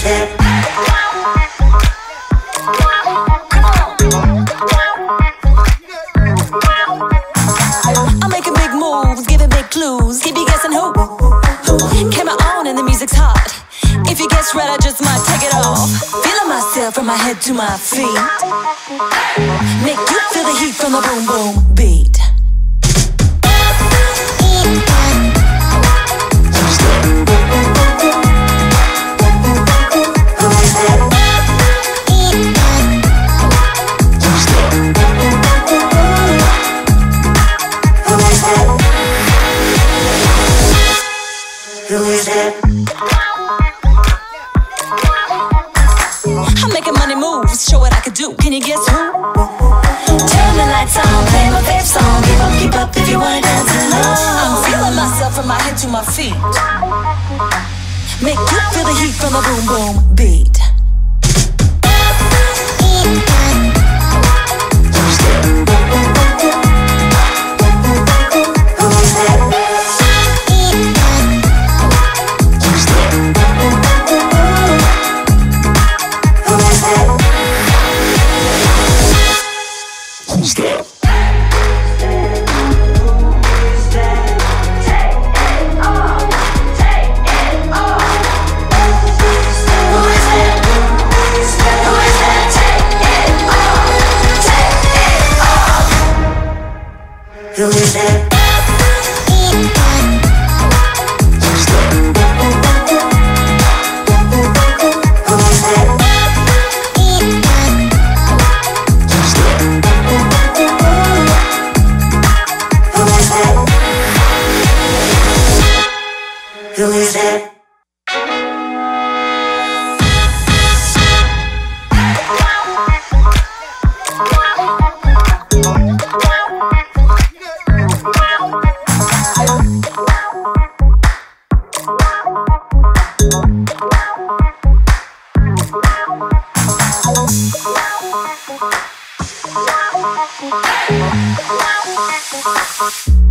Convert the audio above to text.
that? I'm making big moves, giving big clues. Keep you guessing who? Camera on and the music's hot. If you guess right, I just might take it off. Feeling myself from my head to my feet. Make you feel the heat from the boom boom beat. Who is that? I'm making money moves, show what I could do. Can you guess who? Turn the lights on, play my favorite song. Keep up if you wanna dance along. I'm feeling myself from my head to my feet. Make you feel the heat from the boom boom beat. Who is that? Who is that? Wow.